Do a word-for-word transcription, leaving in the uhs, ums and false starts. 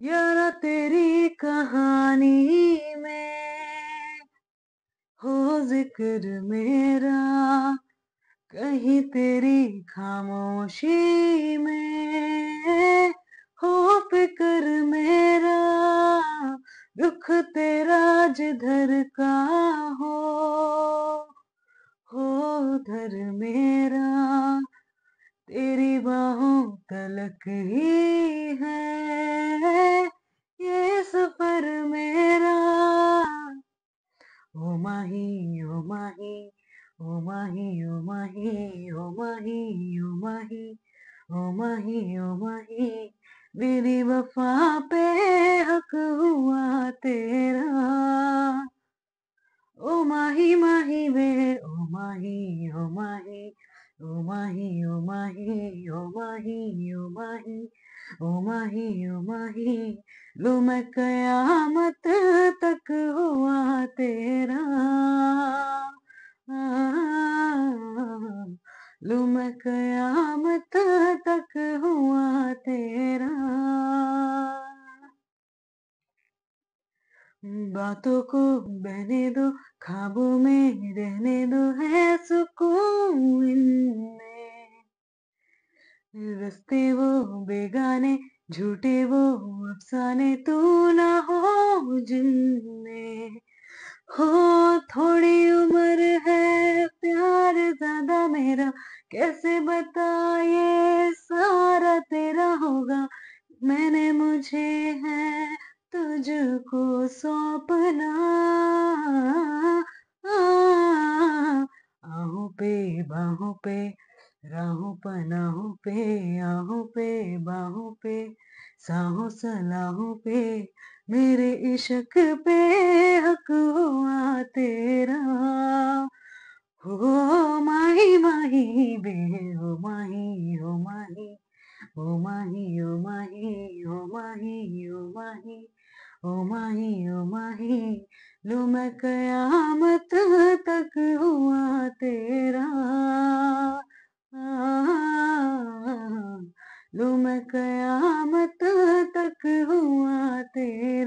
यारा तेरी कहानी में हो जिक्र मेरा, कहीं तेरी खामोशी में हो फिक्र मेरा। रुख तेरा जिधर का हो हो उधर मेरा, तेरी बाहों तलक ही है ये सफर मेरा। ओ माही ओ माही ओ माही ओ माही ओ माही ओ माही ओ माही ओ माही, मेरी वफा पे हक हुआ तेरा। ओ माही माही वे ओ माही ओ माही ओ माही ओ माही ओ माही ओ माही ओ माही ओ माही, लो मैं कयामत तक हुआ तेरा। लो मैं कयामत तक हुआ तेरा। बातों को बहने दो, ख्वाबों में रहने दो, है सुकून इनमें। रस्ते वो बेगाने, झूठे वो अफसाने, तू ना हो जिनमें। हो थोड़ी उम्र है, प्यार ज्यादा मेरा, कैसे बताए सारा तेरा होगा। मैंने मुझे है तुझको सौंपना, आहों पे बाहों पे, राहों पनाहों पे, आहों पे बाहों पे, साहों सलाहों पे, मेरे इश्क पे हक हुआ तेरा। हो माही माही बे हो माही हो माही ओ माही ओ माही ओ माही ओ माही ओ माही ओ माही, लो मैं कयामत तक हुआ तेरा। लो मैं कयामत तक हुआ तेरा।